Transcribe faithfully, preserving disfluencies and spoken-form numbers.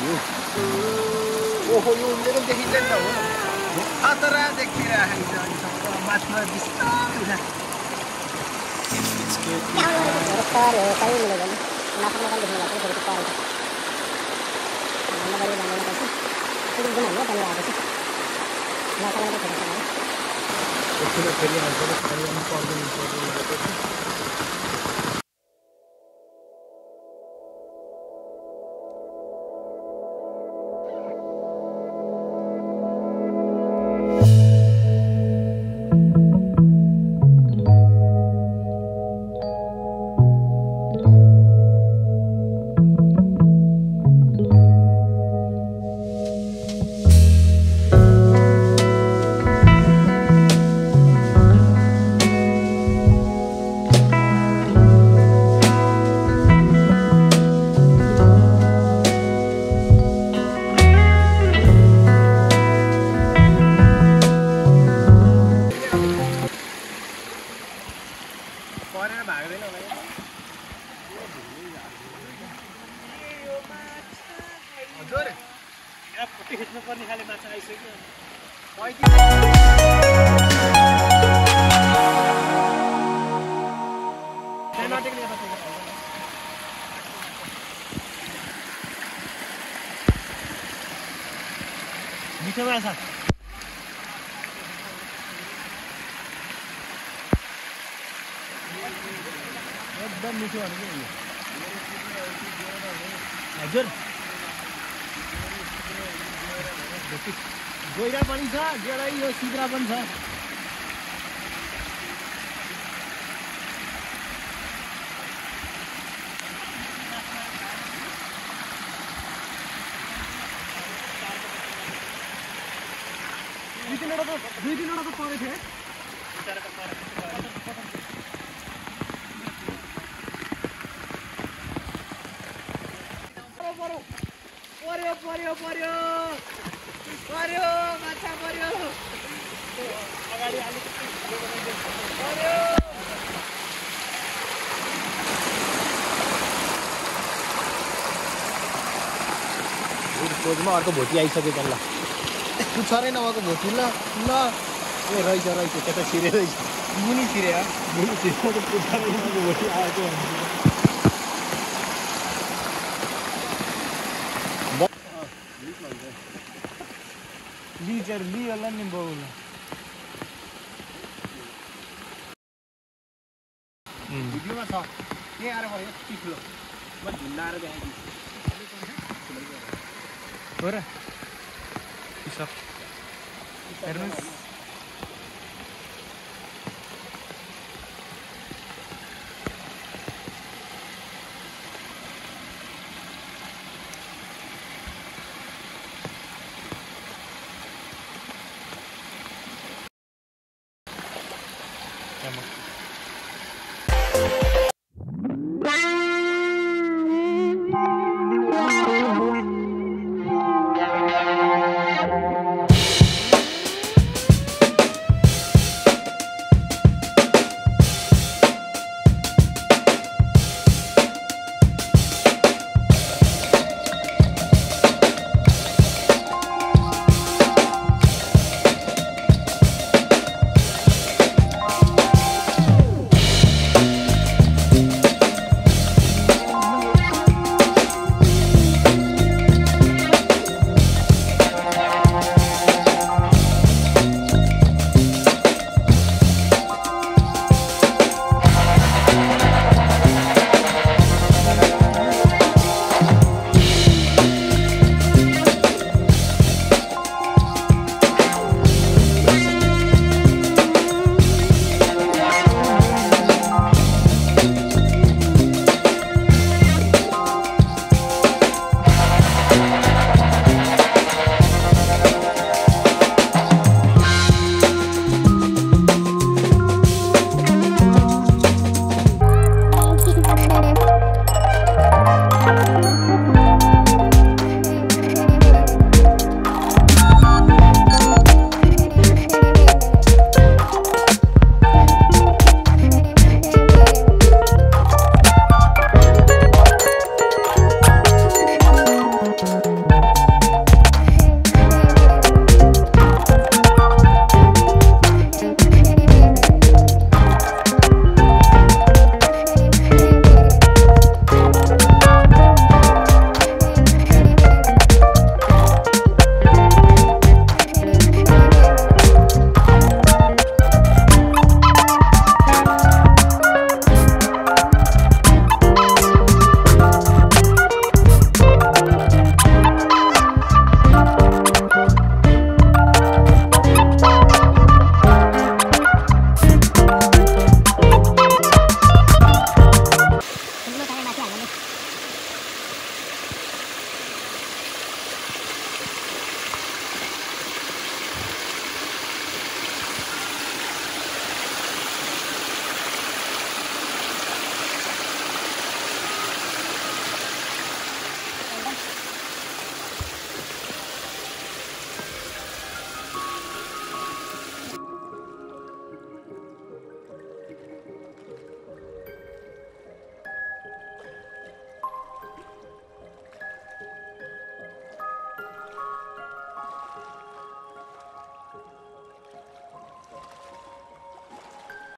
ओहो यो मेरो देखिँदैन त हो खतरा देखिरहेको छ अहिलेसम्म माथि बिस्तारै परेर भाग्दैन होला हजुर यहाँ फोटो खिच्नु पर्ने खाले माछा आइसक्यो मिठो माछा एकदम मिठो हजुर गोइरा पनि छ गेडा यो सिद्रा पनि छ दुई तिनवटा त दुई तिनवटा त परेको थियो पर्यो पर्यो पर्यो पर्यो माछा पर्यो अगाडि अलिकति पर्यो खोजमा अर्को भोटी आइसक्यो त ल पुच्छरै नभएको भोटी ल ल ए रहेछ रहेछ त्यता छिरे रहेछ मुनि छिरे मुनि छिरे पुच्छरै नभएको भोटी आएको लीचर ली वाला नहीं बोला वीडियो में था ये आ रहा है तीस किलो बस जिंदा आ रहा है हो रहा है सब